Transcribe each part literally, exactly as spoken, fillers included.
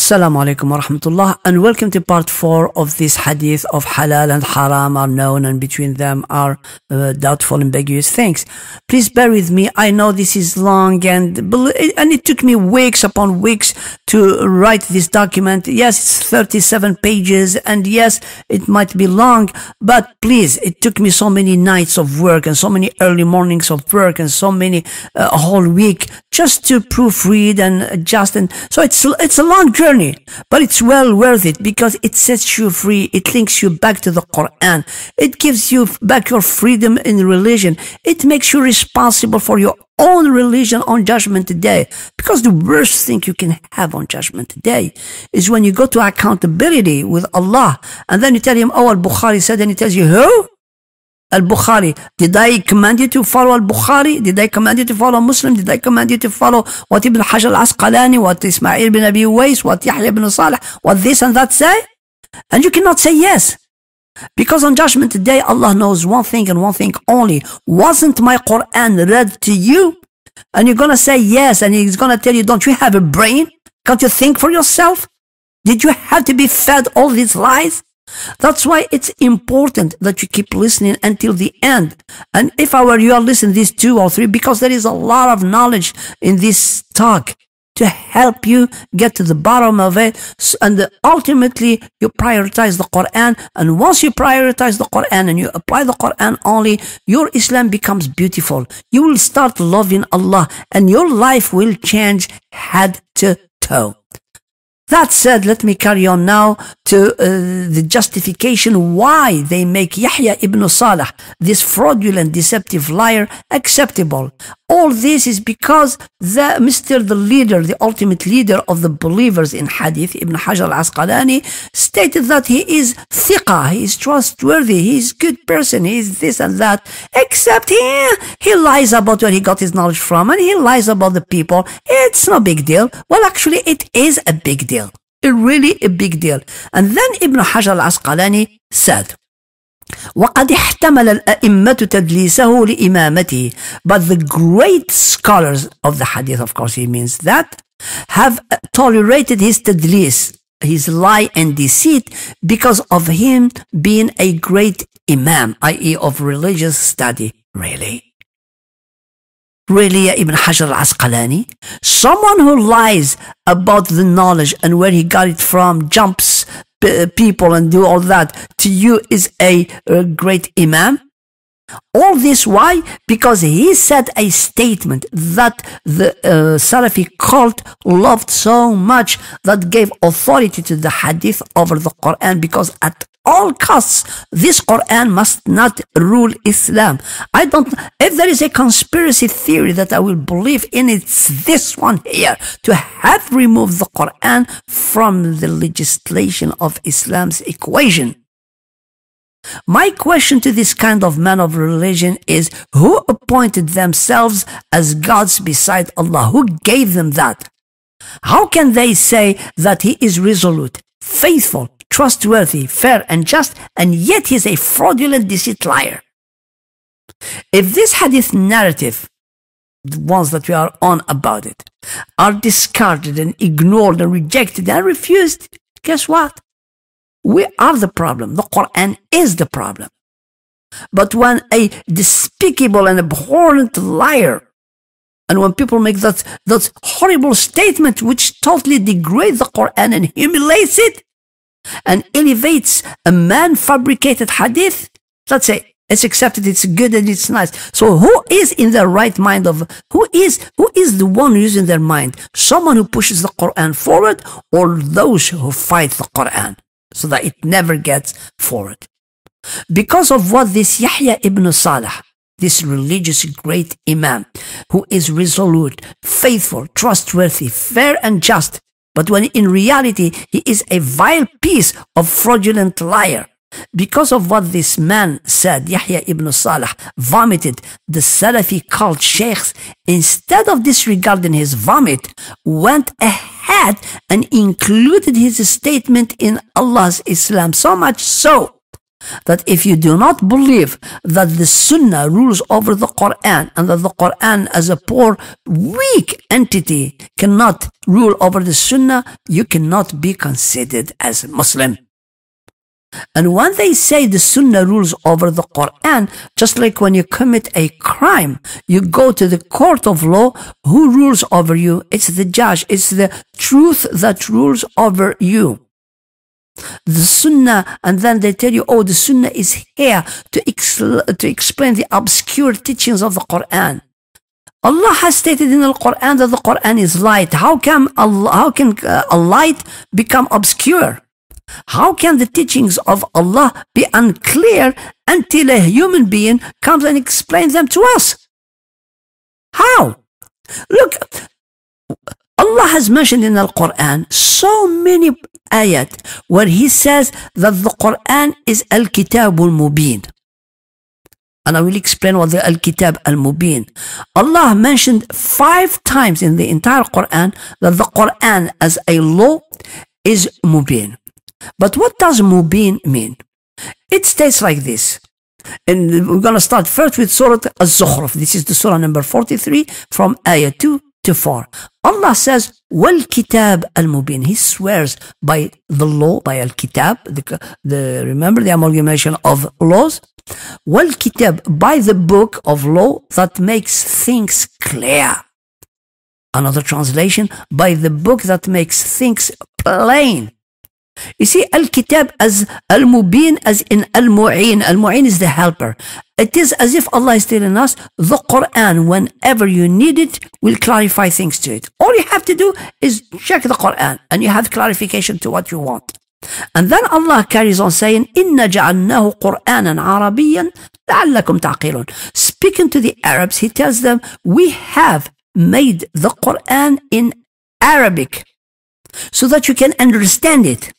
Assalamu Alaikum wa rahmatullah, and welcome to part four of this hadith of Halal and Haram are known, and between them are uh, doubtful, ambiguous things. Please bear with me. I know this is long, and and it took me weeks upon weeks to write this document. Yes, it's thirty-seven pages, and yes, it might be long, but please, it took me so many nights of work and so many early mornings of work and so many uh, a whole week just to proofread and adjust. And so it's it's a long journey, but it's well worth it because it sets you free. It links you back to the Quran. It gives you back your freedom in religion. It makes you responsible for your own religion on Judgment Day. Because the worst thing you can have on Judgment Day is when you go to accountability with Allah and then you tell him, oh, Al-Bukhari said, and he tells you, who? Al-Bukhari. Did I command you to follow Al-Bukhari? Did I command you to follow Muslim? Did I command you to follow what Ibn Hajar al-Asqalani, what Ismail ibn Abi Uwais, what Yahya ibn Salih, what this and that say? And you cannot say yes. Because on Judgment Day, Allah knows one thing and one thing only. Wasn't my Quran read to you? And you're going to say yes, and He's going to tell you, don't you have a brain? Can't you think for yourself? Did you have to be fed all these lies? That's why it's important that you keep listening until the end. And if I were you, I'll listen these two or three, because there is a lot of knowledge in this talk to help you get to the bottom of it. And ultimately, you prioritize the Quran. And once you prioritize the Quran and you apply the Quran only, your Islam becomes beautiful. You will start loving Allah, and your life will change head to toe. That said, let me carry on now to uh, the justification why they make Yahya ibn Salih, this fraudulent, deceptive liar, acceptable. All this is because the Mister the leader, the ultimate leader of the believers in Hadith, Ibn Hajar al-Asqalani, stated that he is thiqa, he is trustworthy, he is good person, he is this and that, except he, he lies about where he got his knowledge from, and he lies about the people. It's no big deal. Well, actually, it is a big deal. A really a big deal. And then Ibn Hajar al-Asqalani said, وَقَدْ احْتَمَلَ الْأَئِمَّةُ تَدْلِيسَهُ لِإِمَامَتِهِ. But the great scholars of the hadith, of course he means that, have tolerated his tadlis, his lie and deceit, because of him being a great imam, that is of religious study. Really? Really, Ibn Hajar al-Asqalani? Someone who lies about the knowledge and where he got it from, jumps people and do all that, to you is a, a great imam? All this why? Because he said a statement that the uh, Salafi cult loved so much that gave authority to the hadith over the Quran, because at all costs, this Quran must not rule Islam. I don't, if there is a conspiracy theory that I will believe in, it's this one here, to have removed the Quran from the legislation of Islam's equation. My question to this kind of man of religion is, who appointed themselves as gods beside Allah? Who gave them that? How can they say that he is resolute, faithful, trustworthy, fair and just, and yet he's a fraudulent, deceit liar? If this hadith narrative, the ones that we are on about it, are discarded and ignored and rejected and refused, guess what? We are the problem. The Quran is the problem. But when a despicable and abhorrent liar, and when people make that, that horrible statement which totally degrades the Quran and humiliates it, and elevates a man-fabricated hadith, let's say it's accepted, it's good and it's nice. So who is in their right mind of, who is, who is the one who is in their mind? Someone who pushes the Quran forward, or those who fight the Quran so that it never gets forward? Because of what this Yahya ibn Salih, this religious great imam, who is resolute, faithful, trustworthy, fair and just, but when in reality he is a vile piece of fraudulent liar. Because of what this man said, Yahya ibn Salih vomited the Salafi cult sheikhs, instead of disregarding his vomit, went ahead and included his statement in Allah's Islam, so much so that if you do not believe that the Sunnah rules over the Qur'an and that the Qur'an as a poor, weak entity cannot rule over the Sunnah, you cannot be considered as a Muslim. And when they say the Sunnah rules over the Qur'an, just like when you commit a crime, you go to the court of law, who rules over you? It's the judge. It's the truth that rules over you. The Sunnah, and then they tell you, oh, the Sunnah is here to, ex to explain the obscure teachings of the Qur'an. Allah has stated in the Qur'an that the Qur'an is light. How can, Allah, how can uh, a light become obscure? How can the teachings of Allah be unclear until a human being comes and explains them to us? How? Look, Allah has mentioned in the Quran so many ayat where He says that the Quran is Al-Kitab al-Mubin. And I will explain what the Al-Kitab al-Mubin. Allah mentioned five times in the entire Quran that the Quran as a law is Mubin. But what does Mubin mean? It states like this. And we're going to start first with Surah Az-Zukhruf. This is the Surah number forty-three from Ayah two to four. Allah says, Wal Kitab al-Mubin. He swears by the law, by Al-Kitab, the, the, remember the amalgamation of laws? Wal Kitab, by the book of law that makes things clear. Another translation, by the book that makes things plain. You see, Al-Kitab as Al-Mubin as in Al-Mu'in. Al-Mu'in is the helper. It is as if Allah is telling us, the Quran, whenever you need it, will clarify things to it. All you have to do is check the Quran and you have clarification to what you want. And then Allah carries on saying, إِنَّا جَعَلْنَاهُ قُرْآنًا عَرَبِيًّا لَعَلَّكُمْ تَعْقِلُونَ. Speaking to the Arabs, He tells them, we have made the Quran in Arabic so that you can understand it.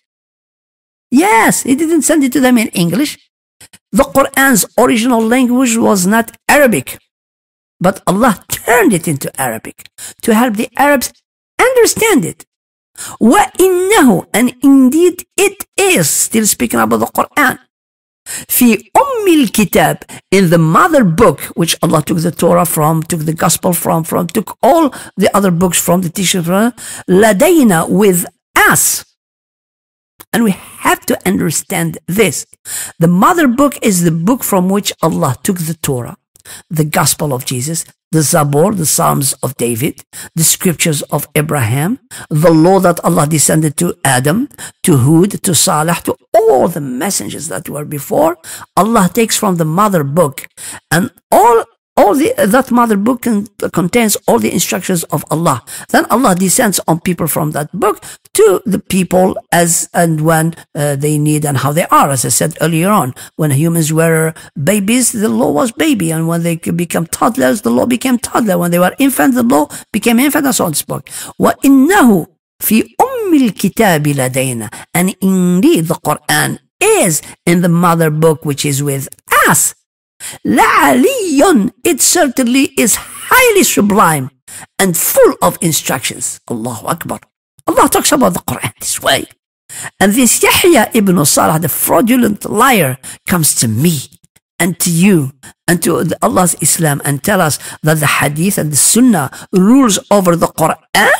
Yes, He didn't send it to them in English. The Quran's original language was not Arabic, but Allah turned it into Arabic to help the Arabs understand it. وَإِنَّهُ, and indeed it is, still speaking about the Quran, في أم الكتاب, in the mother book, which Allah took the Torah from, took the Gospel from, from took all the other books from, the teachings from, لدينا, with us. And we have to understand this. The mother book is the book from which Allah took the Torah, the Gospel of Jesus, the Zabur, the Psalms of David, the scriptures of Abraham, the law that Allah descended to Adam, to Hud, to Salih, to all the messengers that were before. Allah takes from the mother book, and all All the, that mother book can, contains all the instructions of Allah. Then Allah descends on people from that book to the people as and when uh, they need and how they are. As I said earlier on, when humans were babies, the law was baby. And when they become toddlers, the law became toddler. When they were infants, the law became infant, and so on and so forth. وَإِنَّهُ فِي أُمِّ الْكِتَابِ لَدَيْنَا. And indeed, the Quran is in the mother book, which is with us. لَعَلِيٌّ, it certainly is highly sublime and full of instructions. Allahu Akbar. Allah talks about the Quran this way. And this Yahya ibn Salah, the fraudulent liar, comes to me and to you and to Allah's Islam and tell us that the Hadith and the Sunnah rules over the Quran.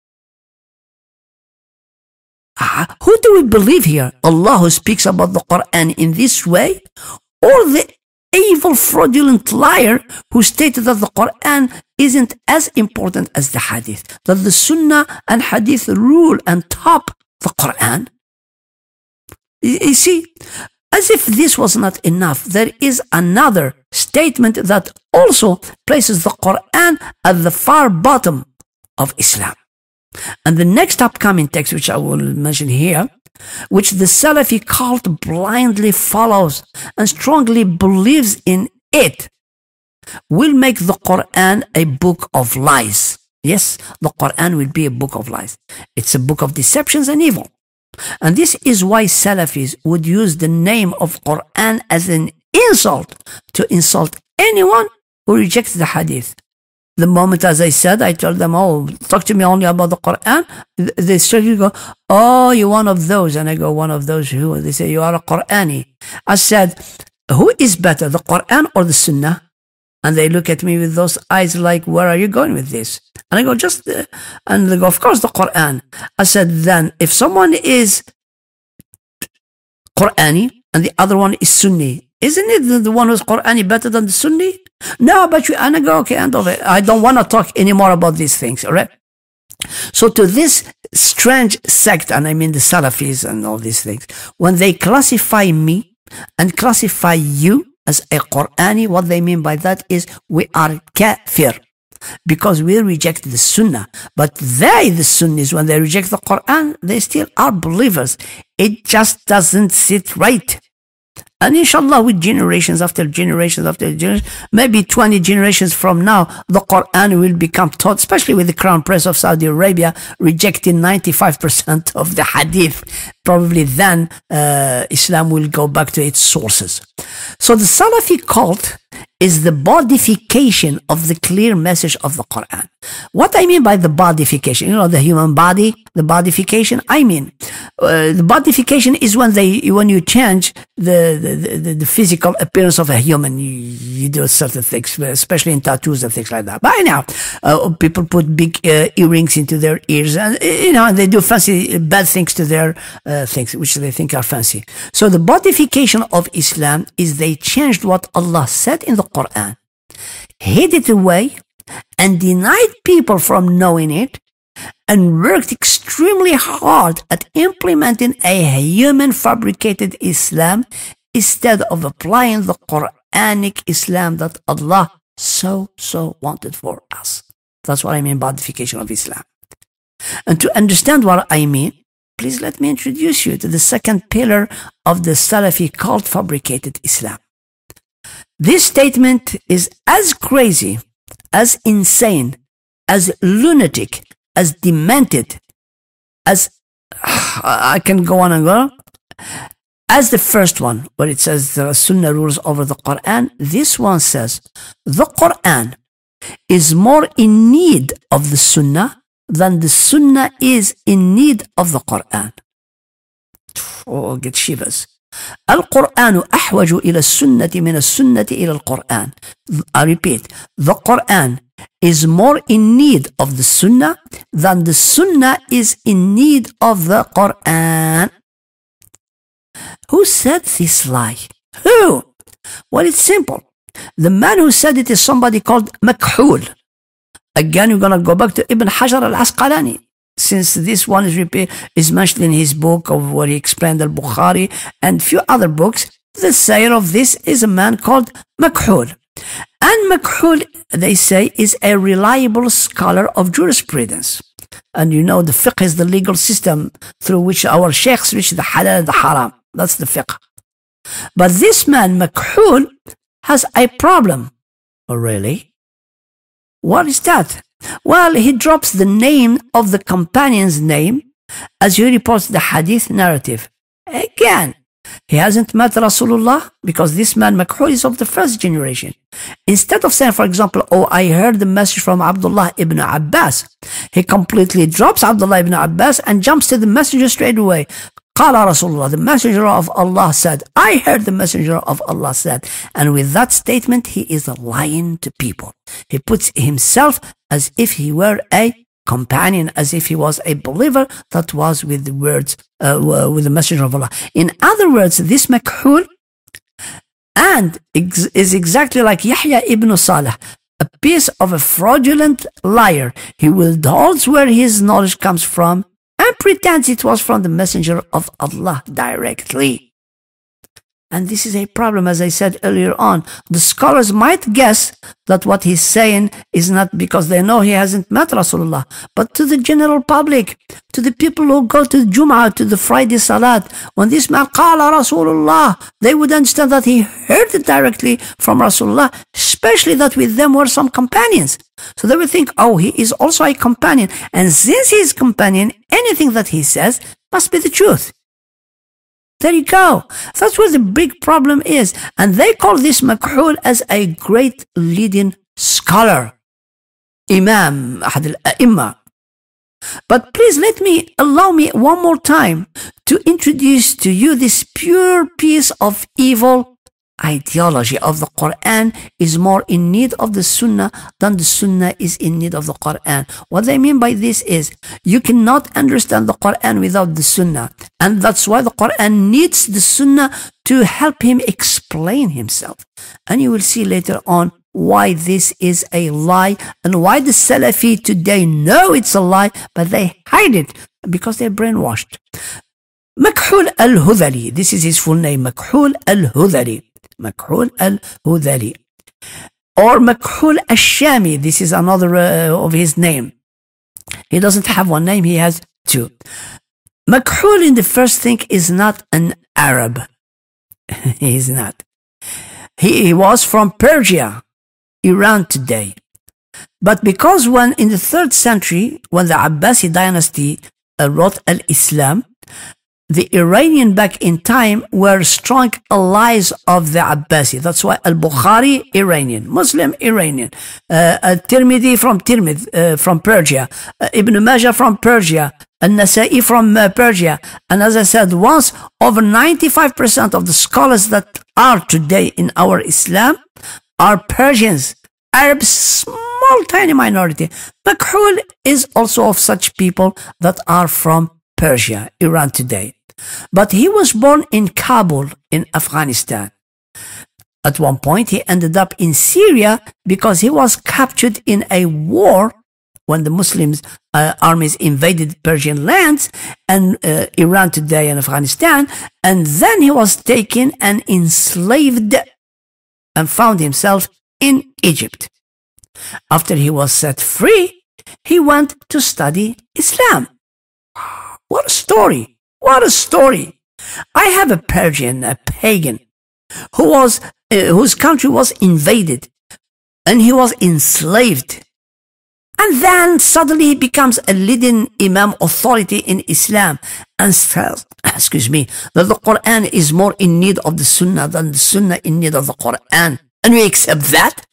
Ah, who do we believe here? Allah, who speaks about the Quran in this way, or the evil, fraudulent liar who stated that the Quran isn't as important as the Hadith, that the Sunnah and Hadith rule and top the Quran? You see, as if this was not enough, there is another statement that also places the Quran at the far bottom of Islam. And the next upcoming text, which I will mention here, which the Salafi cult blindly follows and strongly believes in it, will make the Quran a book of lies. Yes, the Quran will be a book of lies. It's a book of deceptions and evil. And this is why Salafis would use the name of Quran as an insult to insult anyone who rejects the Hadith. The moment, as I said, I told them, oh, talk to me only about the Quran, they straight go, oh, you're one of those. And I go, one of those who? They say, you are a Qur'ani. I said, who is better, the Quran or the Sunnah? And they look at me with those eyes like, where are you going with this? And I go, just, uh, and they go, of course, the Quran. I said, then, if someone is Qur'ani and the other one is Sunni, isn't it the, the one who's Qur'ani better than the Sunni? No, but you, and I go, okay, end of it. I don't want to talk anymore about these things, all right? So to this strange sect, and I mean the Salafis and all these things, when they classify me and classify you as a Qur'ani, what they mean by that is we are kafir, because we reject the Sunnah. But they, the Sunnis, when they reject the Quran, they still are believers. It just doesn't sit right. And inshallah, with generations after generations after generations, maybe twenty generations from now, the Quran will become taught, especially with the Crown Prince of Saudi Arabia rejecting ninety-five percent of the Hadith. Probably then uh, Islam will go back to its sources. So the Salafi cult is the bodification of the clear message of the Quran. What I mean by the bodification, you know, the human body, the bodification, I mean, uh, the bodification is when they, when you change the, the, the, the physical appearance of a human, you, you do certain things, especially in tattoos and things like that. By now, uh, people put big uh, earrings into their ears and, you know, and they do fancy, bad things to their uh, things, which they think are fancy. So the bodification of Islam is they changed what Allah said in the Quran, hid it away, and denied people from knowing it, and worked extremely hard at implementing a human fabricated Islam instead of applying the Quranic Islam that Allah so, so wanted for us. That's what I mean by bodification of Islam. And to understand what I mean, please let me introduce you to the second pillar of the Salafi cult, fabricated Islam. This statement is as crazy, as insane, as lunatic, as demented, as I can go on and go, as the first one, where it says the Sunnah rules over the Quran. This one says the Quran is more in need of the Sunnah than the Sunnah is in need of the Quran. Oh, get shivers. القرآن أحوج إلى السنة من السنة إلى القرآن. I repeat, the Quran is more in need of the Sunnah than the Sunnah is in need of the Quran. Who said this lie? Who? Well, it's simple. The man who said it is somebody called Makhul. Again, you're going to go back to Ibn Hajar al-Asqalani, since this one is, is mentioned in his book of where he explained al-Bukhari and few other books. The sayer of this is a man called Makhul. And Makhul, they say, is a reliable scholar of jurisprudence. And you know, the fiqh is the legal system through which our sheikhs reach the halal and the haram. That's the fiqh. But this man, Makhul, has a problem. Oh, really? What is that? Well, he drops the name of the companion's name as he reports the Hadeeth Narrative. Again, he hasn't met Rasulullah, because this man Makhul is of the first generation. Instead of saying, for example, oh, I heard the message from Abdullah ibn Abbas, he completely drops Abdullah ibn Abbas and jumps to the messenger straight away. Qala Rasulullah, the messenger of Allah said, I heard the messenger of Allah said. And with that statement, he is lying to people. He puts himself as if he were a companion, as if he was a believer that was with the words, uh, with the messenger of Allah. In other words, this Makhul and ex is exactly like Yahya ibn Salih, a piece of a fraudulent liar. He will divulge where his knowledge comes from and pretends it was from the messenger of Allah directly. And this is a problem, as I said earlier on. The scholars might guess that what he's saying is not because they know he hasn't met Rasulullah, but to the general public, to the people who go to Jum'ah, to the Friday Salat, when this man qala Rasulullah, they would understand that he heard it directly from Rasulullah, especially that with them were some companions. So they would think, oh, he is also a companion. And since he is companion, anything that he says must be the truth. There you go. That's where the big problem is. And they call this Makhul as a great leading scholar. Imam, أحد الأئمة. But please let me, allow me one more time to introduce to you this pure piece of evil ideology of the Quran is more in need of the Sunnah than the Sunnah is in need of the Quran. What I mean by this is you cannot understand the Quran without the Sunnah, and that's why the Quran needs the Sunnah to help him explain himself. And you will see later on why this is a lie and why the Salafi today know it's a lie, but they hide it because they're brainwashed. Makhul al-Hudhali, this is his full name, Makhul al-Hudhali. Makhul al-Hudhali. Or Makhul al-Shami, this is another uh, of his name. He doesn't have one name, he has two. Makhul in the first thing is not an Arab. He is not. He, he was from Persia, Iran today. But because when in the third century, when the Abbasi dynasty uh, wrote Al-Islam, the Iranian back in time were strong allies of the Abbasi. That's why Al-Bukhari, Iranian, Muslim, Iranian, uh, Al-Tirmidhi from Tirmidh, uh, from Persia, uh, Ibn Majah from Persia, Al-Nasa'i from uh, Persia. And as I said once, over ninety-five percent of the scholars that are today in our Islam are Persians. Arabs, small tiny minority. Makhul is also of such people that are from Persia, Iran today. But he was born in Kabul in Afghanistan. At one point he ended up in Syria because he was captured in a war when the Muslims uh, armies invaded Persian lands and uh, Iran today and Afghanistan, and then he was taken and enslaved and found himself in Egypt. After he was set free, he went to study Islam. What a story! What a story! I have a Persian, a pagan, who was, uh, whose country was invaded, and he was enslaved. And then suddenly he becomes a leading Imam authority in Islam and says, excuse me, that the Quran is more in need of the Sunnah than the Sunnah in need of the Quran. And we accept that?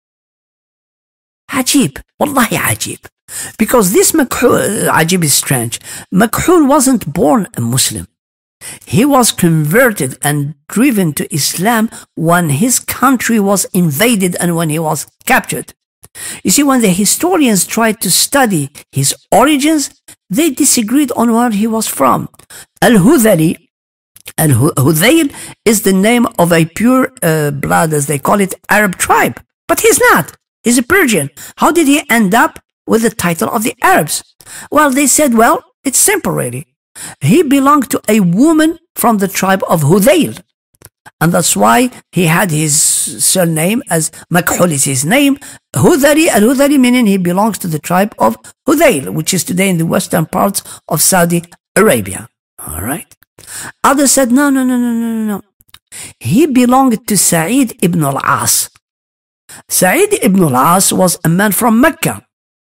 Ajib, wallahi ajib. Because this Makhul, ajib is strange. Makhul wasn't born a Muslim. He was converted and driven to Islam when his country was invaded and when he was captured. You see, when the historians tried to study his origins, they disagreed on where he was from. Al-Hudhali, Al-Hudhayl is the name of a pure uh, blood, as they call it, Arab tribe. But he's not. He's a Persian. How did he end up with the title of the Arabs? Well, they said, well, it's simple really. He belonged to a woman from the tribe of Hudhayl. And that's why he had his surname as Makhul is his name. Hudhali, Al-Hudhali meaning he belongs to the tribe of Hudhayl, which is today in the western parts of Saudi Arabia. All right. Others said, no, no, no, no, no, no, no. He belonged to Sa'id ibn al-As. Sa'id ibn al-As was a man from Mecca,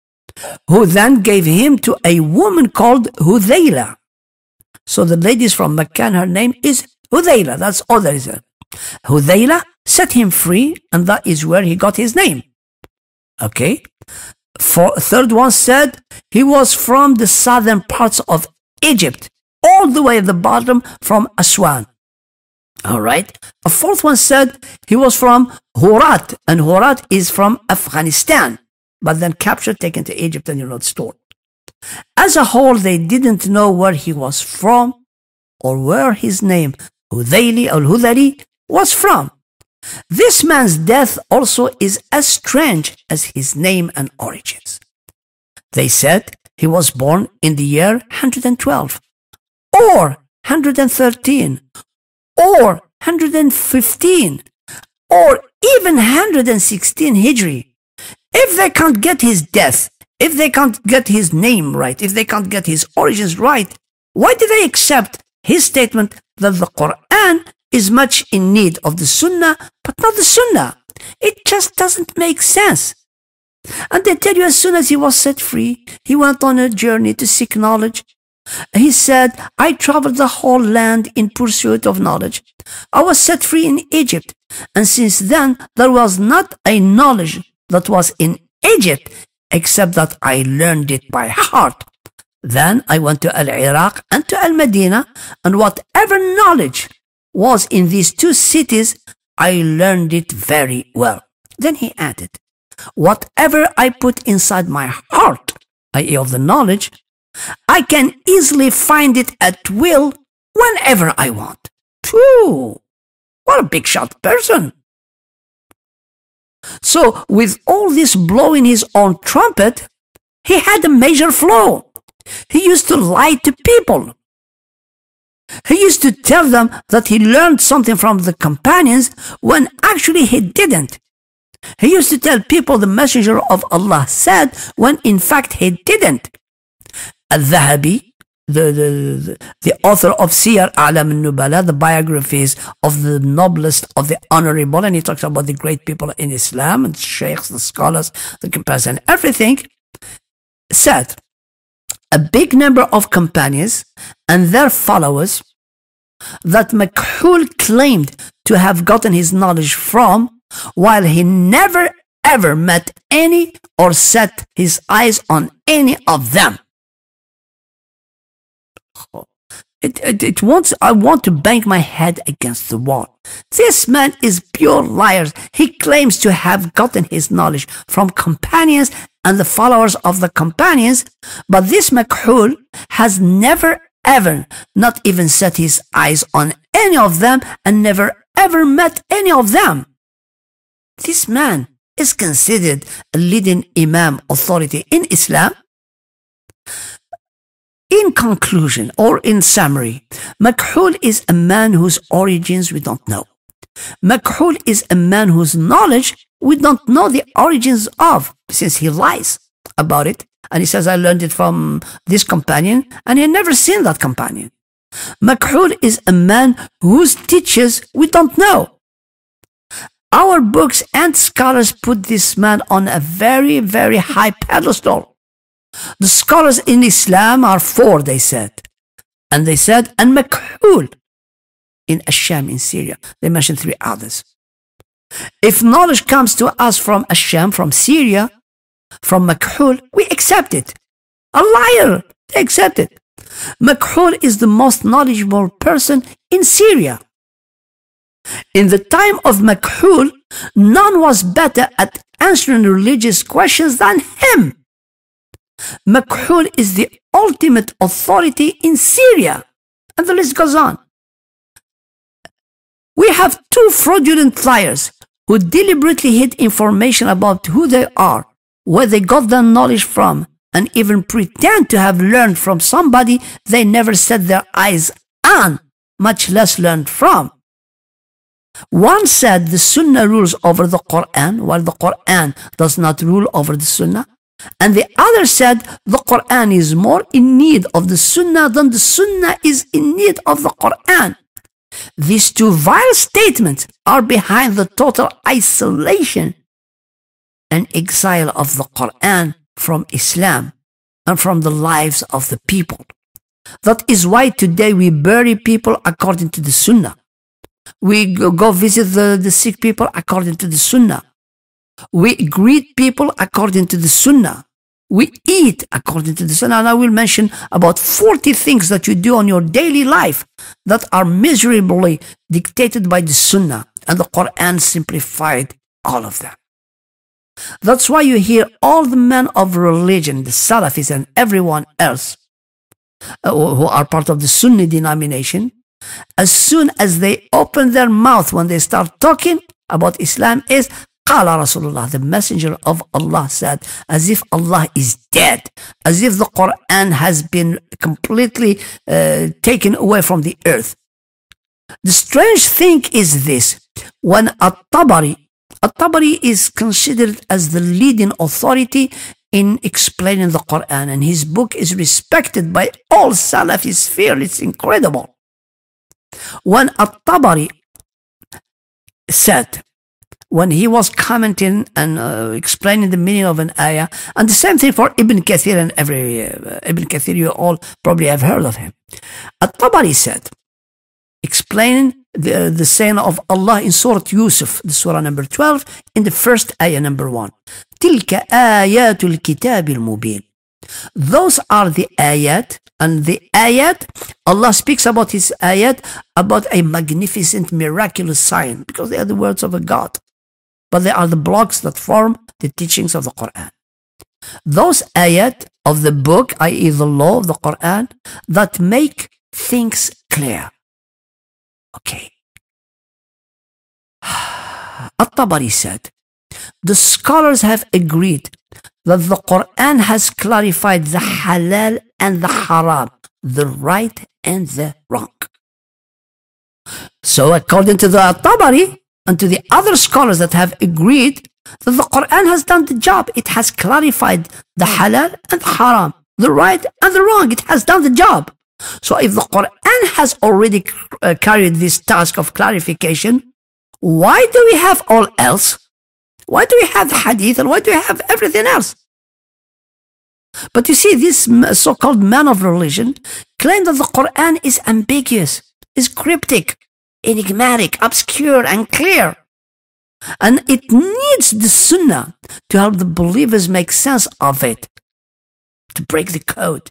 who then gave him to a woman called Hudhayla. So the lady is from Mecca and her name is Hudhayla. That's all there is. Hudhayla set him free, and that is where he got his name. Okay. For, third one said he was from the southern parts of Egypt, all the way at the bottom from Aswan. All right. A fourth one said he was from Hurat, and Hurat is from Afghanistan, but then captured, taken to Egypt, and you're not stored. As a whole, they didn't know where he was from or where his name, Hudhayli or Hudhali, was from. This man's death also is as strange as his name and origins. They said he was born in the year one hundred twelve, or one hundred thirteen, or one hundred fifteen, or even one hundred sixteen Hijri. If they can't get his death, if they can't get his name right, if they can't get his origins right, why do they accept his statement that the Quran is much in need of the Sunnah, but not the Sunnah? It just doesn't make sense. And they tell you as soon as he was set free, he went on a journey to seek knowledge. He said, I traveled the whole land in pursuit of knowledge. I was set free in Egypt, and since then there was not a knowledge that was in Egypt except that I learned it by heart. Then I went to Al-Iraq and to Al-Madinah, and whatever knowledge was in these two cities, I learned it very well. Then he added, whatever I put inside my heart, that is of the knowledge, I can easily find it at will whenever I want. Phew, what a big shot person. So with all this blowing his own trumpet, he had a major flaw. He used to lie to people. He used to tell them that he learned something from the companions when actually he didn't. He used to tell people the messenger of Allah said when in fact he didn't. Al-Dhahabi, the, the, the author of Siyar A'lam al-Nubala, the biographies of the noblest, of the honorable, and he talks about the great people in Islam, and sheikhs, the scholars, the companions, and everything, said, a big number of companions and their followers that Makhul claimed to have gotten his knowledge from, while he never ever met any or set his eyes on any of them. It, it, it wants, I want to bang my head against the wall. This man is pure liar. He claims to have gotten his knowledge from companions and the followers of the companions, but this Makhul has never ever, not even set his eyes on any of them and never ever met any of them. This man is considered a leading imam authority in Islam. In conclusion, or in summary, Makhul is a man whose origins we don't know. Makhul is a man whose knowledge we don't know the origins of, since he lies about it. And he says, I learned it from this companion, and he never seen that companion. Makhul is a man whose teachers we don't know. Our books and scholars put this man on a very, very high pedestal. The scholars in Islam are four, they said. And they said, and Makhul in Asham in Syria. They mentioned three others. If knowledge comes to us from Asham, from Syria, from Makhul, we accept it. A liar, they accept it. Makhul is the most knowledgeable person in Syria. In the time of Makhul, none was better at answering religious questions than him. Makhul is the ultimate authority in Syria. And the list goes on. We have two fraudulent liars who deliberately hid information about who they are, where they got their knowledge from, and even pretend to have learned from somebody they never set their eyes on, much less learned from. One said the Sunnah rules over the Qur'an, while the Qur'an does not rule over the Sunnah. And the other said the Qur'an is more in need of the Sunnah than the Sunnah is in need of the Qur'an. These two vile statements are behind the total isolation and exile of the Qur'an from Islam and from the lives of the people. That is why today we bury people according to the Sunnah. We go visit the, the sick people according to the Sunnah. We greet people according to the Sunnah. We eat according to the Sunnah. And I will mention about forty things that you do on your daily life that are miserably dictated by the Sunnah. And the Quran simplified all of them. That's why you hear all the men of religion, the Salafis and everyone else uh, who are part of the Sunni denomination, as soon as they open their mouth when they start talking about Islam is Qala Rasulullah, the messenger of Allah said, as if Allah is dead, as if the Quran has been completely uh, taken away from the earth. The strange thing is this: when At-Tabari, At-Tabari is considered as the leading authority in explaining the Quran, and his book is respected by all Salafi sphere. It's incredible. When At-Tabari said, when he was commenting and uh, explaining the meaning of an ayah, and the same thing for Ibn Kathir and every uh, Ibn Kathir, you all probably have heard of him. At-Tabari said, explaining the, the saying of Allah in Surah Yusuf, the Surah number twelve, in the first ayah number one. تِلْكَ آيَاتُ الْكِتَابِ الْمُبِينِ. Those are the ayat, and the ayat, Allah speaks about his ayat, about a magnificent, miraculous sign, because they are the words of a God. But they are the blocks that form the teachings of the Qur'an. Those ayat of the book, that is the law of the Qur'an, that make things clear. Okay. At-Tabari said, the scholars have agreed that the Qur'an has clarified the halal and the haram, the right and the wrong. So according to the At-Tabari and to the other scholars that have agreed that the Qur'an has done the job, it has clarified the halal and the haram, the right and the wrong, it has done the job. So if the Qur'an has already uh, carried this task of clarification, why do we have all else? Why do we have the hadith and why do we have everything else? But you see, this so-called man of religion claim that the Qur'an is ambiguous, is cryptic, enigmatic, obscure, and clear. And it needs the Sunnah to help the believers make sense of it, to break the code,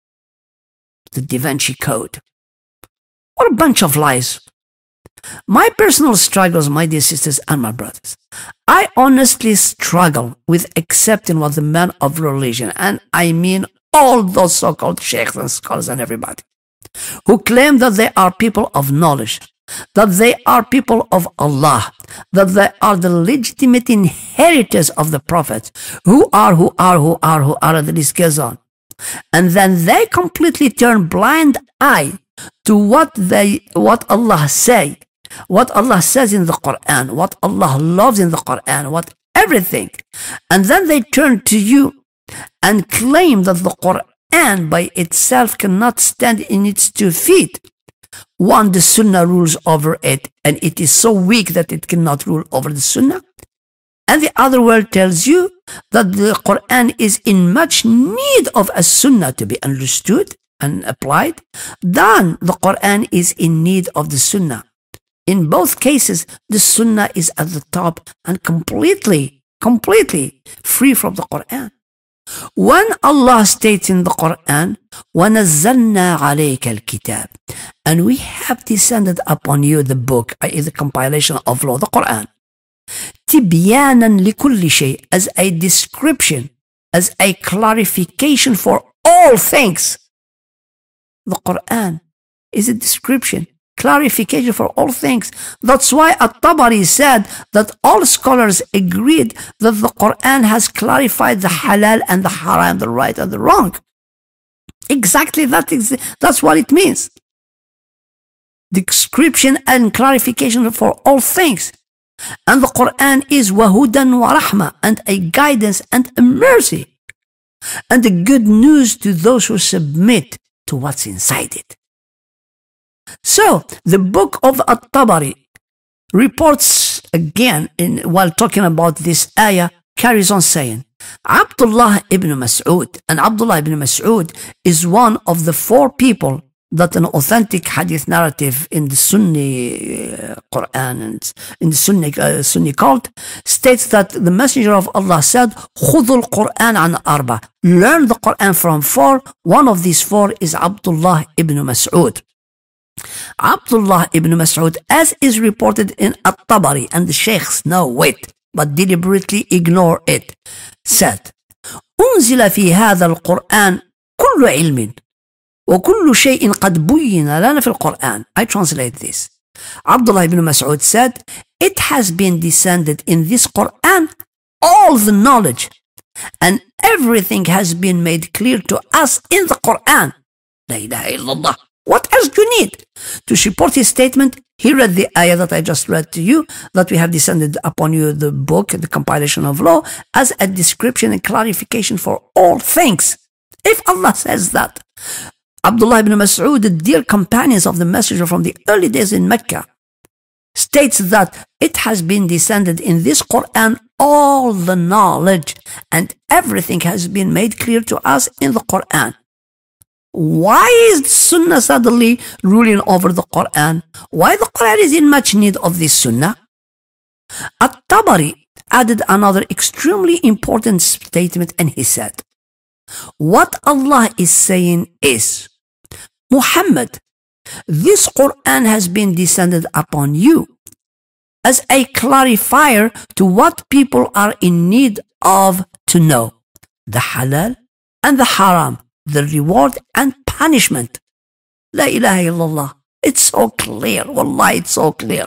the Da Vinci Code. What a bunch of lies. My personal struggles, my dear sisters and my brothers, I honestly struggle with accepting what the men of religion, and I mean all those so-called sheikhs and scholars and everybody, who claim that they are people of knowledge, that they are people of Allah, that they are the legitimate inheritors of the prophets, who are, who are, who are, who are, and the list goes on. And then they completely turn blind eye to what they, what Allah say, what Allah says in the Qur'an, what Allah loves in the Qur'an, what everything. And then they turn to you and claim that the Qur'an by itself cannot stand in its two feet. One, the Sunnah rules over it, and it is so weak that it cannot rule over the Sunnah. And the other word tells you that the Qur'an is in much need of a Sunnah to be understood and applied. Then the Qur'an is in need of the Sunnah. In both cases, the Sunnah is at the top and completely, completely free from the Qur'an. When Allah states in the Qur'an, وَنَزَّلْنَا عَلَيْكَ الْكِتَابِ, and we have descended upon you the book, that is the compilation of law, the Qur'an, تِبْيَانًا لِكُلِّ شَيْءٍ, as a description, as a clarification for all things. The Qur'an is a description, clarification for all things. That's why At-Tabari said that all scholars agreed that the Qur'an has clarified the halal and the haram, the right and the wrong. Exactly that is, that's what it means. Description and clarification for all things. And the Qur'an is wahudan wa rahma, and a guidance and a mercy, and a good news to those who submit to what's inside it. So, the book of At-Tabari reports again, in, while talking about this ayah, carries on saying, Abdullah ibn Mas'ud, and Abdullah ibn Mas'ud is one of the four people that an authentic hadith narrative in the Sunni uh, Qur'an and in the Sunni, uh, Sunni cult states that the Messenger of Allah said, خُذُوا الْقُرْآنَ عَنْ أَرْبَعٍ, learn the Qur'an from four. One of these four is Abdullah ibn Mas'ud. Abdullah ibn Mas'ud, as is reported in At-Tabari, and the sheikhs know it, but deliberately ignore it, said, أُنزِلَ فِي هَذَا الْقُرْآنِ كُلُّ عِلْمٍ وَكُلُّ شَيْءٍ قَدْ بُيِّنَ لَنَا فِي الْقُرْآنِ. I translate this. Abdullah ibn Mas'ud said, it has been descended in this Qur'an all the knowledge, and everything has been made clear to us in the Qur'an. La ilaha illallah. What else do you need? To support his statement, he read the ayah that I just read to you, that we have descended upon you the book, the compilation of law, as a description and clarification for all things. If Allah says that, Abdullah ibn Mas'ud, the dear companions of the Messenger from the early days in Mecca, states that it has been descended in this Qur'an all the knowledge, and everything has been made clear to us in the Qur'an. Why is Sunnah suddenly ruling over the Quran? Why the Quran is in much need of this Sunnah? At-Tabari added another extremely important statement, and he said, what Allah is saying is, Muhammad, this Quran has been descended upon you as a clarifier to what people are in need of to know, the halal and the haram, the reward and punishment. La ilaha illallah. It's so clear. Wallah, it's so clear.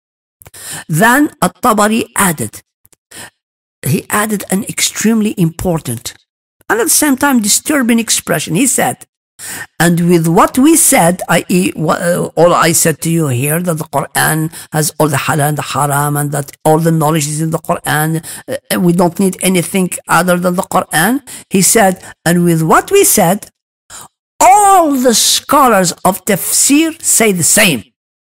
Then At-Tabari added, he added an extremely important and at the same time disturbing expression. He said, and with what we said, that is, uh, all I said to you here, that the Quran has all the halal and the haram, and that all the knowledge is in the Quran, uh, we don't need anything other than the Quran. He said, and with what we said, all the scholars of tafsir say the same.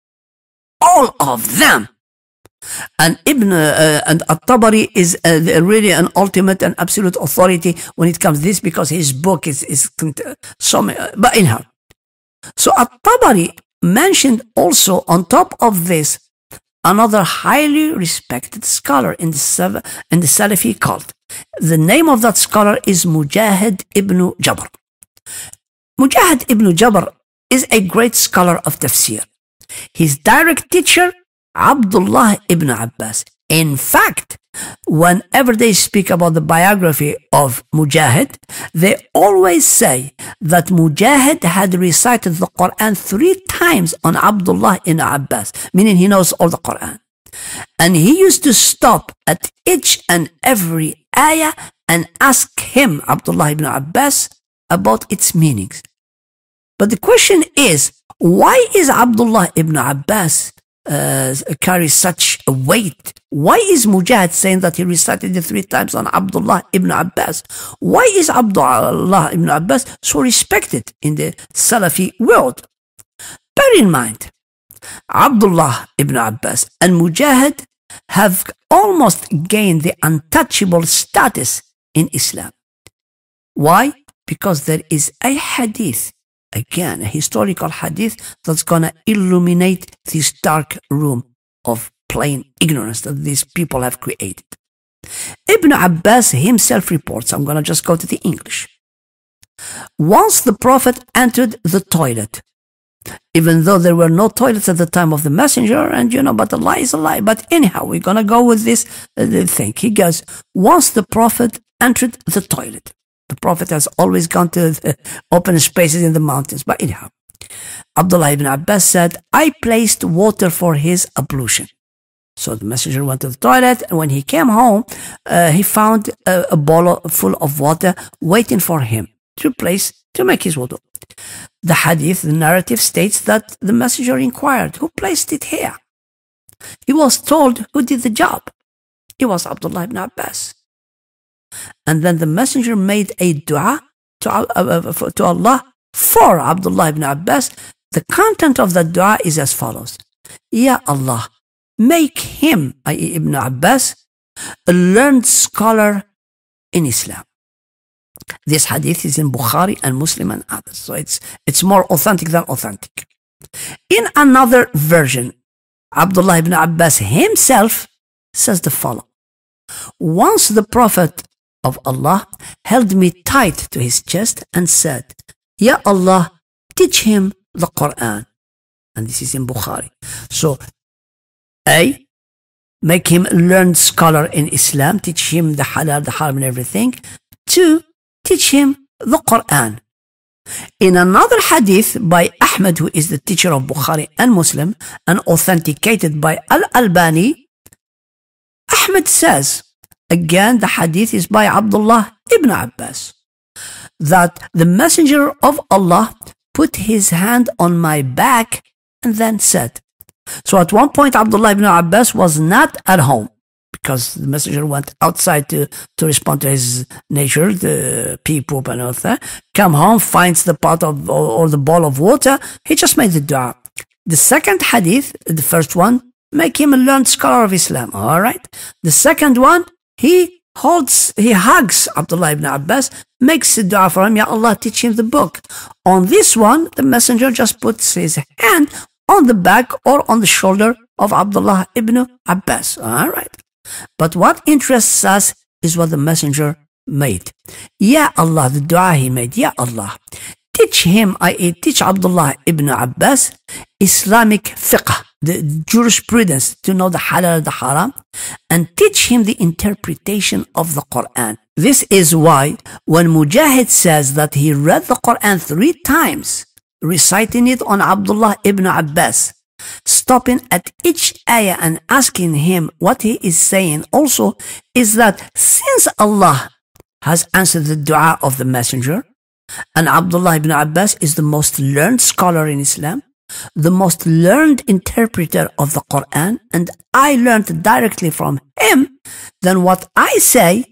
All of them. And Ibn uh, and At-Tabari is uh, really an ultimate and absolute authority when it comes to this, because his book is, is so many, but in her. So At-Tabari mentioned also on top of this another highly respected scholar in the, in the Salafi cult. The name of that scholar is Mujahid ibn Jabr. Mujahid ibn Jabr is a great scholar of tafsir. His direct teacher, Abdullah ibn Abbas. In fact, whenever they speak about the biography of Mujahid, they always say that Mujahid had recited the Quran three times on Abdullah ibn Abbas, meaning he knows all the Quran. And he used to stop at each and every ayah and ask him, Abdullah ibn Abbas, about its meanings. But the question is, why is Abdullah ibn Abbas uh, carry such a weight? Why is Mujahid saying that he recited it three times on Abdullah ibn Abbas? Why is Abdullah ibn Abbas so respected in the Salafi world? Bear in mind, Abdullah ibn Abbas and Mujahid have almost gained the untouchable status in Islam. Why? Because there is a hadith, again, a historical hadith that's going to illuminate this dark room of plain ignorance that these people have created. Ibn Abbas himself reports, I'm going to just go to the English. Once the Prophet entered the toilet, even though there were no toilets at the time of the messenger, and you know, but a lie is a lie. But anyhow, we're going to go with this uh, thing. He goes, once the Prophet entered the toilet. The Prophet has always gone to the open spaces in the mountains. But anyhow, Abdullah ibn Abbas said, I placed water for his ablution. So the messenger went to the toilet, and when he came home, uh, he found a, a bowl full of water waiting for him to place, to make his wudu. The hadith, the narrative states that the messenger inquired, who placed it here? He was told who did the job. It was Abdullah ibn Abbas. And then the messenger made a dua to, uh, to Allah for Abdullah ibn Abbas. The content of the dua is as follows. Ya Allah, make him, that is Ibn Abbas, a learned scholar in Islam. This hadith is in Bukhari and Muslim and others. So it's, it's more authentic than authentic. In another version, Abdullah ibn Abbas himself says the following. Once the Prophet of Allah held me tight to his chest and said, Ya Allah, teach him the Quran. And this is in Bukhari. So, A, make him a learned scholar in Islam, teach him the halal, the haram and everything. Two, teach him the Quran. In another hadith by Ahmad, who is the teacher of Bukhari and Muslim, and authenticated by Al-Albani, Ahmad says, again, the hadith is by Abdullah ibn Abbas, that the messenger of Allah put his hand on my back and then said. So at one point, Abdullah ibn Abbas was not at home because the messenger went outside to, to respond to his nature, the pee, poop, and all that. Come home, finds the pot of, or, or the bowl of water. He just made the dua. The second hadith, the first one, make him a learned scholar of Islam. All right. The second one, he holds, he hugs Abdullah ibn Abbas, makes a dua for him, Ya Allah, teach him the book. On this one, the messenger just puts his hand on the back or on the shoulder of Abdullah ibn Abbas. All right. But what interests us is what the messenger made. Ya Allah, the dua he made, Ya Allah, teach him, that is, teach Abdullah ibn Abbas Islamic fiqh, the jurisprudence, to know the halal, the haram, and teach him the interpretation of the Qur'an. This is why when Mujahid says that he read the Qur'an three times, reciting it on Abdullah ibn Abbas, stopping at each ayah and asking him what he is saying also, is that since Allah has answered the dua of the messenger, and Abdullah ibn Abbas is the most learned scholar in Islam, the most learned interpreter of the Quran, and I learned directly from him, then what I say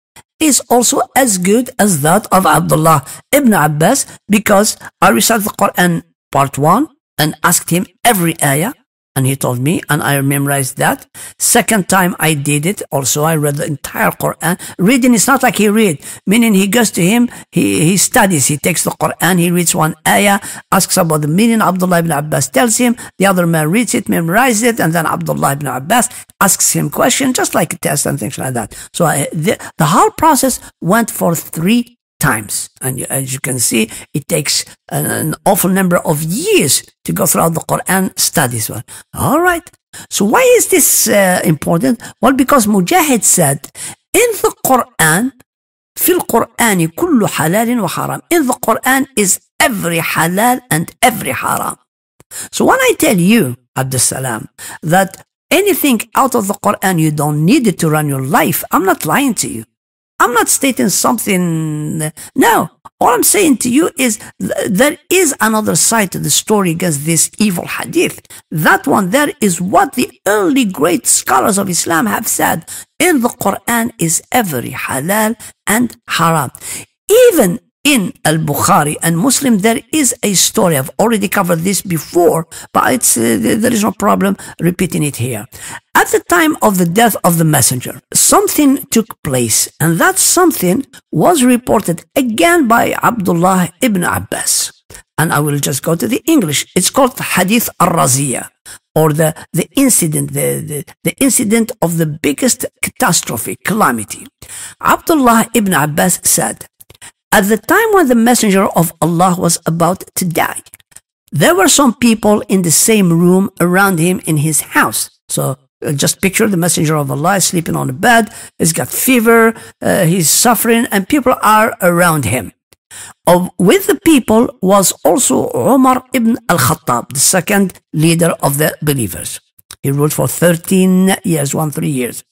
is also as good as that of Abdullah ibn Abbas, because I recited the Quran part one and asked him every ayah, and he told me, and I memorized that. Second time I did it, also I read the entire Quran. Reading is not like he read, meaning he goes to him, he, he studies, he takes the Quran, he reads one ayah, asks about the meaning, Abdullah ibn Abbas tells him, the other man reads it, memorizes it, and then Abdullah ibn Abbas asks him questions, just like a test and things like that. So I, the, the whole process went for three times, and you, as you can see, it takes an, an awful number of years to go throughout the Quran studies. All right. So why is this uh, important? Well, because Mujahid said, in the Quran, في القرآن كل حلال وحرام. In the Quran is every halal and every haram. So when I tell you, Abdus Salam, that anything out of the Quran you don't need it to run your life, I'm not lying to you. I'm not stating something. No, all I'm saying to you is th there is another side to the story against this evil hadith. That one there is what the early great scholars of Islam have said. In the Quran is every halal and haram. Even in Al-Bukhari and Muslim, there is a story. I've already covered this before, but it's, uh, there is no problem repeating it here. At the time of the death of the messenger, something took place, and that something was reported again by Abdullah ibn Abbas. And I will just go to the English. It's called Hadeeth Ar-Raziyah, or the, the incident, the, the, the incident of the biggest catastrophe, calamity. Abdullah ibn Abbas said, at the time when the messenger of Allah was about to die, there were some people in the same room around him in his house. So uh, just picture the messenger of Allah sleeping on a bed, he's got fever, uh, he's suffering, and people are around him. Uh, with the people was also Umar ibn al-Khattab, the second leader of the believers. He ruled for thirteen years, one, three years.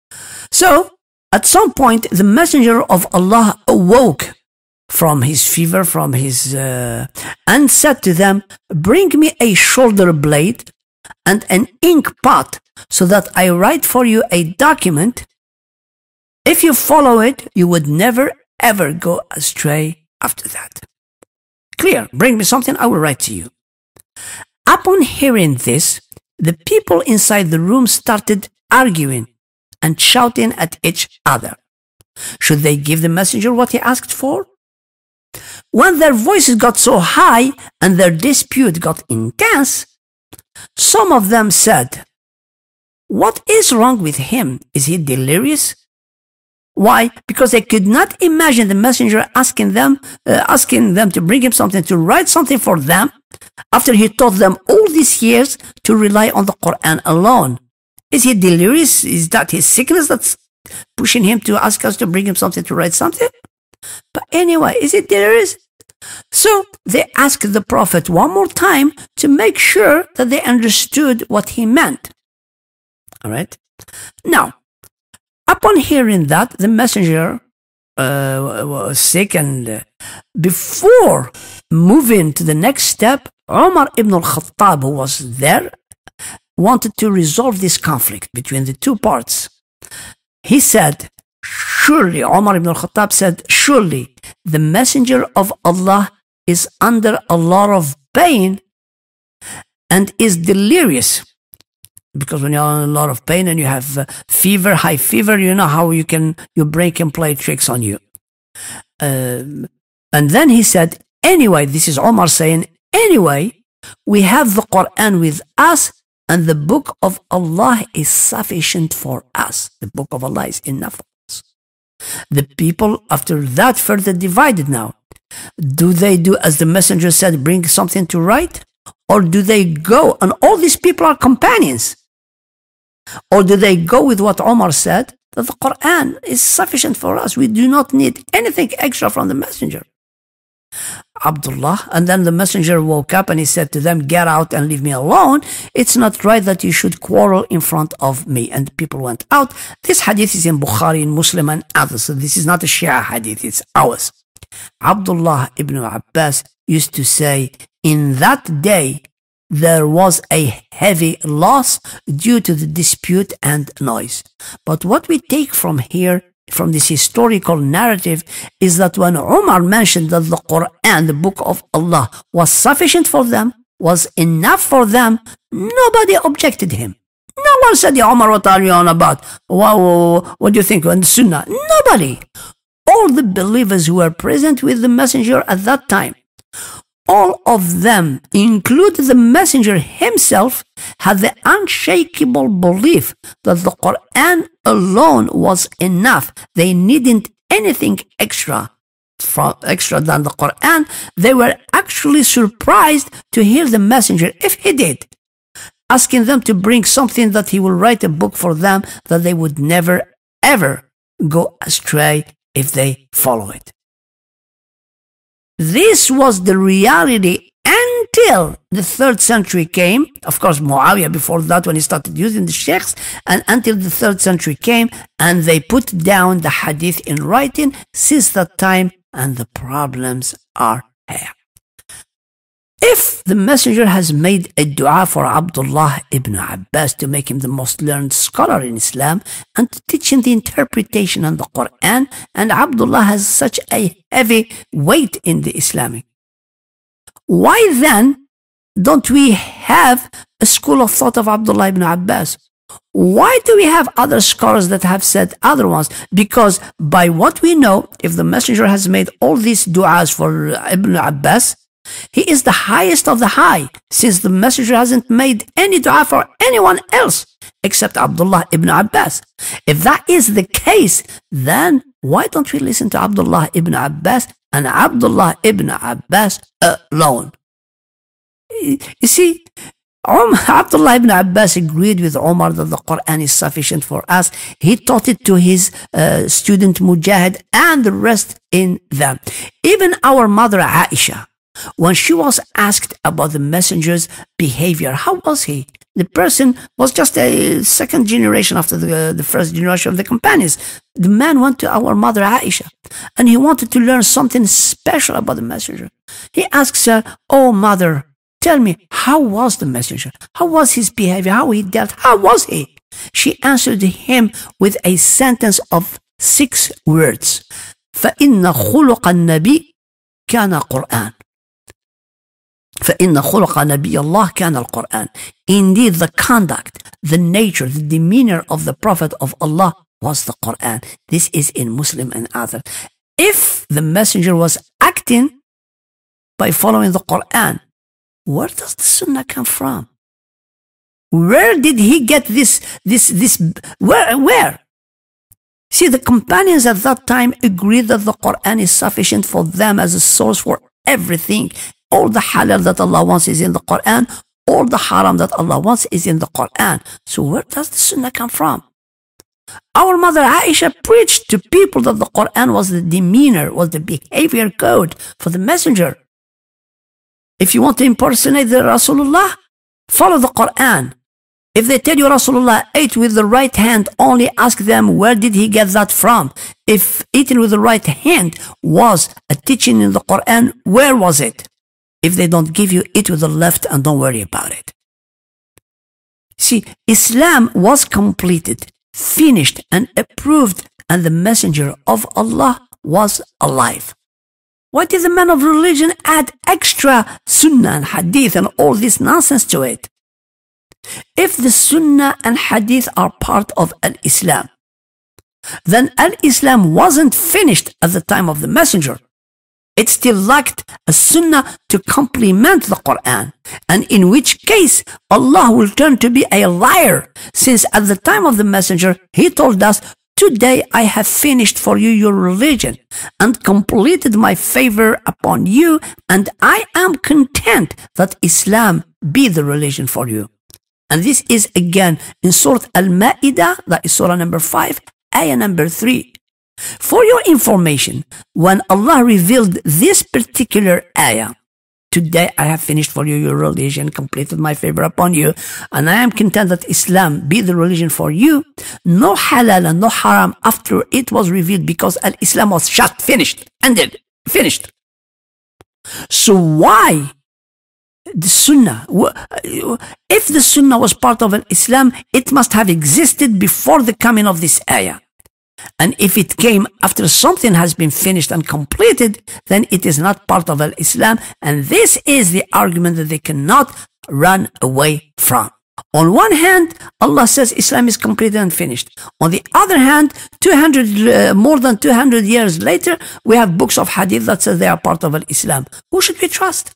So at some point, the messenger of Allah awoke from his fever, from his, uh, and said to them, bring me a shoulder blade and an ink pot so that I write for you a document. If you follow it, you would never ever go astray after that. Clear, bring me something, I will write to you. Upon hearing this, the people inside the room started arguing and shouting at each other. Should they give the messenger what he asked for? When their voices got so high and their dispute got intense, some of them said, what is wrong with him? Is he delirious? Why? Because they could not imagine the messenger asking them, uh, asking them to bring him something, to write something for them, after he taught them all these years to rely on the Quran alone. Is he delirious? Is that his sickness that's pushing him to ask us to bring him something, to write something? But anyway, is it delirious? So they asked the Prophet one more time to make sure that they understood what he meant. All right. Now, upon hearing that, the messenger uh, was sick, and uh, before moving to the next step, Umar ibn al-Khattab, who was there, wanted to resolve this conflict between the two parts. He said, surely, Umar ibn al-Khattab said, surely the messenger of Allah is under a lot of pain and is delirious. Because when you're in a lot of pain and you have uh, fever, high fever, you know how you can, your brain can play tricks on you. Um, and then he said, anyway, this is Omar saying, anyway, we have the Quran with us, and the book of Allah is sufficient for us. The book of Allah is enough for us. The people after that further divided now. Do they do as the messenger said, bring something to write? Or do they go, and all these people are companions? Or do they go with what Omar said, that the Quran is sufficient for us? We do not need anything extra from the messenger. Abdullah, and then the messenger woke up and he said to them, get out and leave me alone. It's not right that you should quarrel in front of me. And the people went out. This hadith is in Bukhari, in Muslim and others. So this is not a Shia hadith, it's ours. Abdullah ibn Abbas used to say, in that day, there was a heavy loss due to the dispute and noise. But what we take from here, from this historical narrative, is that when Umar mentioned that the Quran, the book of Allah, was sufficient for them, was enough for them, nobody objected him. No one said, yeah, Umar, what are you on about? What, what do you think on the Sunnah? Nobody. All the believers who were present with the messenger at that time, all of them, including the messenger himself, had the unshakable belief that the Quran alone was enough. They needed anything extra, from, extra than the Quran. They were actually surprised to hear the messenger, if he did, asking them to bring something that he will write a book for them, that they would never, ever go astray if they follow it. This was the reality until the third century came. Of course, Muawiyah before that, when he started using the sheikhs, and until the third century came, and they put down the hadith in writing. Since that time, and the problems are here. If the messenger has made a dua for Abdullah ibn Abbas to make him the most learned scholar in Islam and to teach him the interpretation of the Quran, and Abdullah has such a heavy weight in the Islamic, why then don't we have a school of thought of Abdullah ibn Abbas? Why do we have other scholars that have said other ones? Because by what we know, if the messenger has made all these du'as for Ibn Abbas, he is the highest of the high, since the messenger hasn't made any dua for anyone else except Abdullah ibn Abbas. If that is the case, then why don't we listen to Abdullah ibn Abbas and Abdullah ibn Abbas alone? You see, Um, Abdullah ibn Abbas agreed with Omar that the Quran is sufficient for us. He taught it to his uh, student Mujahid and the rest in them. Even our mother Aisha, when she was asked about the messenger's behavior, how was he? The person was just a second generation after the, the first generation of the companions. The man went to our mother Aisha and he wanted to learn something special about the messenger. He asks her, "Oh mother, tell me, how was the messenger? How was his behavior? How he dealt? How was he?" She answered him with a sentence of six words. فَإِنَّ خُلُقَ النَّبِي كَانَ قُرْآنًا. فَإِنَّ خُلُقَ نَبِيَّ اللَّهِ كَانَ الْقُرْآنِ. Indeed, the conduct, the nature, the demeanor of the Prophet of Allah was the Quran. This is in Muslim and other. If the messenger was acting by following the Quran, where does the Sunnah come from? Where did he get this, this, this, where, where? See, the companions at that time agreed that the Quran is sufficient for them as a source for everything. All the halal that Allah wants is in the Quran. All the haram that Allah wants is in the Quran. So where does the Sunnah come from? Our mother Aisha preached to people that the Quran was the demeanor, was the behavior code for the messenger. If you want to impersonate the Rasulullah, follow the Quran. If they tell you Rasulullah ate with the right hand, only ask them where did he get that from. If eating with the right hand was a teaching in the Quran, where was it? If they don't give you, eat with the left and don't worry about it. See, Islam was completed, finished and approved, and the messenger of Allah was alive. Why did the men of religion add extra Sunnah and Hadith and all this nonsense to it? If the Sunnah and Hadith are part of Al-Islam, then Al-Islam wasn't finished at the time of the messenger. It still lacked a sunnah to complement the Qur'an, and in which case Allah will turn to be a liar, since at the time of the messenger he told us, "Today I have finished for you your religion and completed my favor upon you, and I am content that Islam be the religion for you." And this is again in Surah Al-Ma'idah, that is Surah number five, ayah number three. For your information, when Allah revealed this particular ayah, "Today I have finished for you your religion, completed my favor upon you, and I am content that Islam be the religion for you," no halal and no haram after it was revealed, because Al-Islam was shut, finished, ended, finished. So why the sunnah? If the sunnah was part of Al-Islam, it must have existed before the coming of this ayah. And if it came after something has been finished and completed, then it is not part of Al-Islam. And this is the argument that they cannot run away from. On one hand, Allah says Islam is completed and finished. On the other hand, two hundred, uh, more than two hundred years later, we have books of hadith that say they are part of Al-Islam. Who should we trust?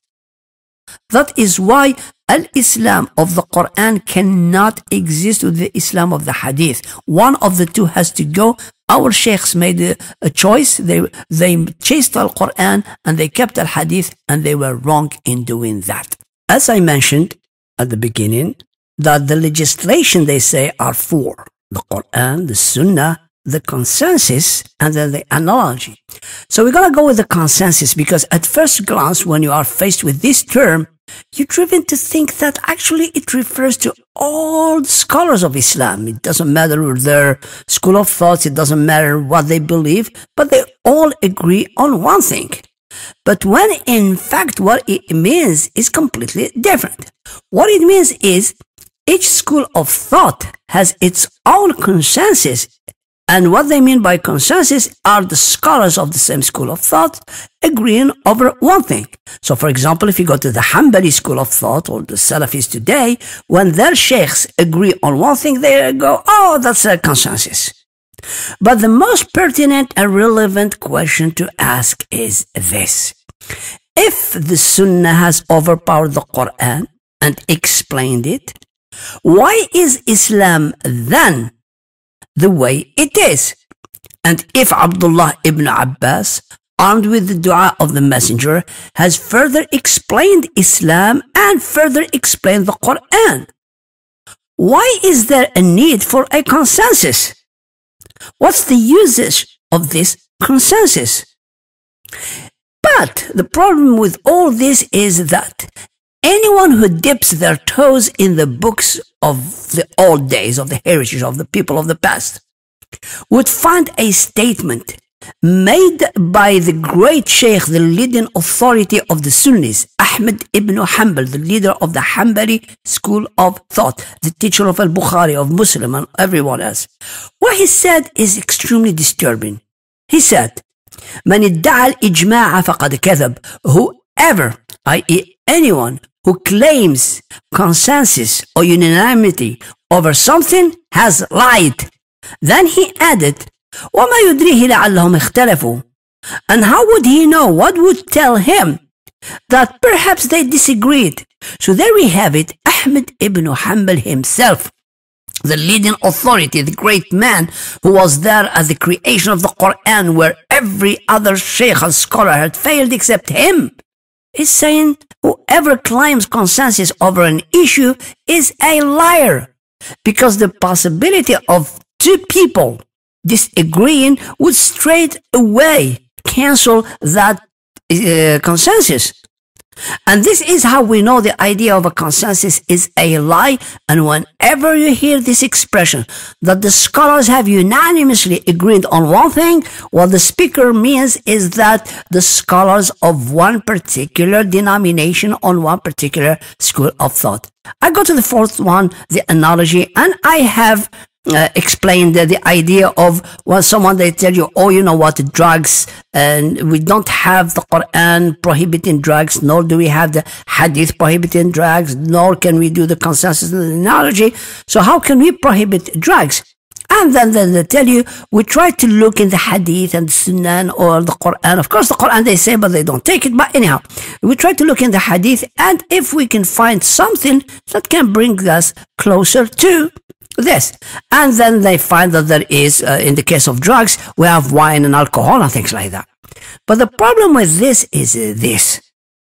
That is why Al-Islam of the Qur'an cannot exist with the Islam of the Hadith. One of the two has to go. Our sheikhs made a, a choice. They, they chased Al-Qur'an and they kept Al-Hadith, and they were wrong in doing that. As I mentioned at the beginning, that the legislation they say are four: the Qur'an, the Sunnah, the consensus, and then the analogy. So we're going to go with the consensus, because at first glance, when you are faced with this term, you're driven to think that actually it refers to all the scholars of Islam. It doesn't matter their school of thoughts, it doesn't matter what they believe, but they all agree on one thing. But when in fact what it means is completely different. What it means is each school of thought has its own consensus. And what they mean by consensus are the scholars of the same school of thought agreeing over one thing. So for example, if you go to the Hanbali school of thought, or the Salafis today, when their sheikhs agree on one thing, they go, "Oh, that's a consensus." But the most pertinent and relevant question to ask is this: if the Sunnah has overpowered the Qur'an and explained it, why is Islam then the way it is? And if Abdullah ibn Abbas, armed with the dua of the messenger, has further explained Islam and further explained the Quran, why is there a need for a consensus? What's the usage of this consensus? But the problem with all this is that anyone who dips their toes in the books of the old days, of the heritage of the people of the past, would find a statement made by the great Sheikh, the leading authority of the Sunnis, Ahmad ibn Hanbal, the leader of the Hanbali school of thought, the teacher of Al-Bukhari, of Muslim, and everyone else. What he said is extremely disturbing. He said, "Man idda'a al-ijma'a faqad kadhab." Whoever, that is anyone, who claims consensus or unanimity over something has lied. Then he added, وَمَا يُدْرِيهِ لَعَلَّهُمْ اخْتَلَفُوا. And how would he know? What would tell him that perhaps they disagreed? So there we have it, Ahmad ibn Hanbal himself, the leading authority, the great man who was there at the creation of the Quran, where every other sheikh and scholar had failed except him, is saying whoever claims consensus over an issue is a liar, because the possibility of two people disagreeing would straight away cancel that uh, consensus. And this is how we know the idea of a consensus is a lie. And whenever you hear this expression that the scholars have unanimously agreed on one thing, what the speaker means is that the scholars of one particular denomination on one particular school of thought. I go to the fourth one, the analogy, and I have Uh, explained uh, the idea of when someone they tell you, oh, you know what, drugs, and we don't have the Quran prohibiting drugs, nor do we have the Hadith prohibiting drugs, nor can we do the consensus and the analogy. So how can we prohibit drugs? And then, then they tell you, we try to look in the Hadith and the Sunnah or the Qur'an. Of course, the Qur'an they say, but they don't take it. But anyhow, we try to look in the Hadith, and if we can find something that can bring us closer to this. And then they find that there is, uh, in the case of drugs, we have wine and alcohol and things like that. But the problem with this is uh, this.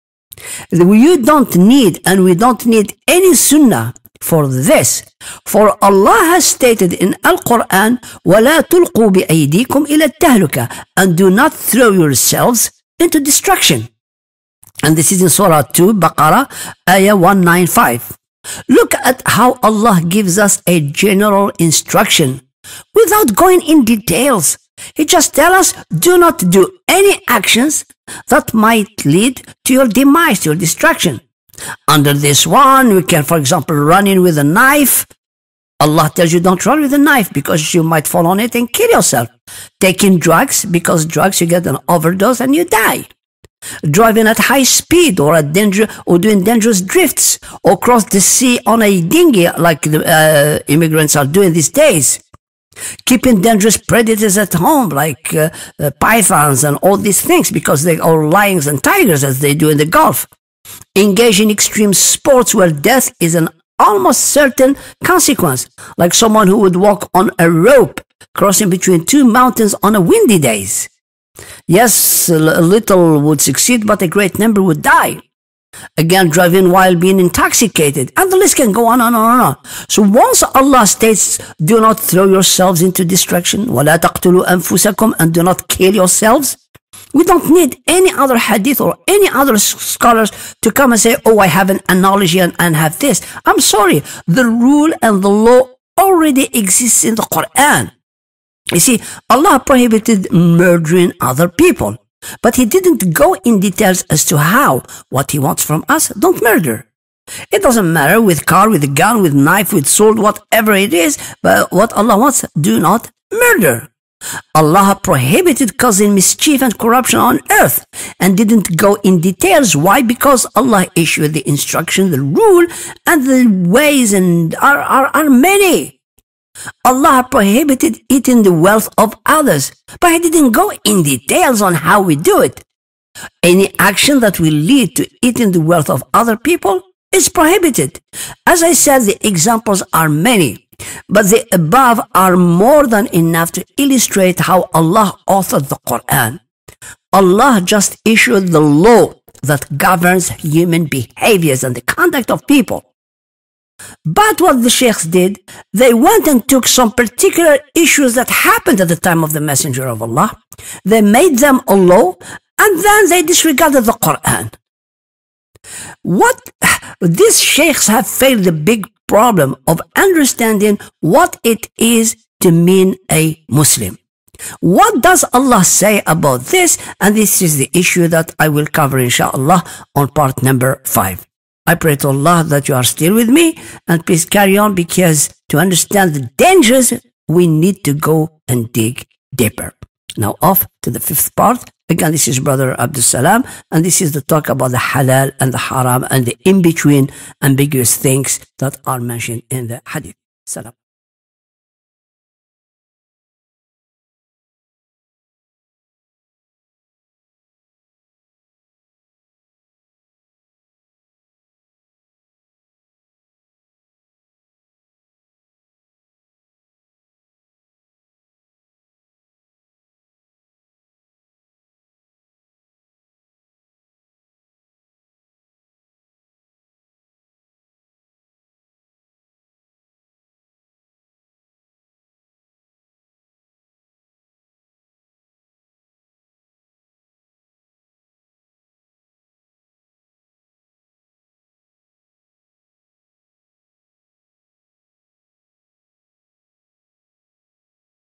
You don't need, and we don't need any Sunnah for this. For Allah has stated in Al-Quran, وَلَا تُلْقُوا بِأَيْدِيكُمْ إِلَى التَّهْلُكَةِ, and do not throw yourselves into destruction. And this is in Surah two, Baqarah, Ayah one ninety-five. Look at how Allah gives us a general instruction without going in details. He just tells us, do not do any actions that might lead to your demise, to your destruction. Under this one, we can, for example, run in with a knife. Allah tells you don't run with a knife because you might fall on it and kill yourself. Taking drugs, because drugs you get an overdose and you die. Driving at high speed or at danger or doing dangerous drifts or cross the sea on a dinghy like the uh, immigrants are doing these days. Keeping dangerous predators at home like uh, uh, pythons and all these things because they are lions and tigers as they do in the Gulf. Engage in extreme sports where death is an almost certain consequence, like someone who would walk on a rope crossing between two mountains on a windy days. Yes, a little would succeed, but a great number would die. Again, driving while being intoxicated, and the list can go on and on and on. So once Allah states, do not throw yourselves into destruction, وَلَا تَقْتُلُوا أَنفُسَكُمْ, and do not kill yourselves, we don't need any other hadith or any other scholars to come and say, oh, I have an analogy and, and have this. I'm sorry, the rule and the law already exists in the Quran. You see, Allah prohibited murdering other people, but He didn't go in details as to how. What He wants from us, don't murder. It doesn't matter with car, with a gun, with knife, with sword, whatever it is, but what Allah wants, do not murder. Allah prohibited causing mischief and corruption on earth and didn't go in details. Why? Because Allah issued the instruction, the rule, and the ways and are, are, are many. Allah prohibited eating the wealth of others, but He didn't go in details on how we do it. Any action that will lead to eating the wealth of other people is prohibited. As I said, the examples are many, but the above are more than enough to illustrate how Allah authored the Quran. Allah just issued the law that governs human behaviors and the conduct of people. But what the sheikhs did, they went and took some particular issues that happened at the time of the Messenger of Allah. They made them a law, and then they disregarded the Quran. What these sheikhs have failed the big problem of understanding what it is to mean a Muslim. What does Allah say about this? And this is the issue that I will cover, inshallah, on part number five. I pray to Allah that you are still with me, and please carry on, because to understand the dangers, we need to go and dig deeper. Now off to the fifth part. Again, this is Brother Abdul Salam, and this is the talk about the halal and the haram and the in-between ambiguous things that are mentioned in the hadith. Salam.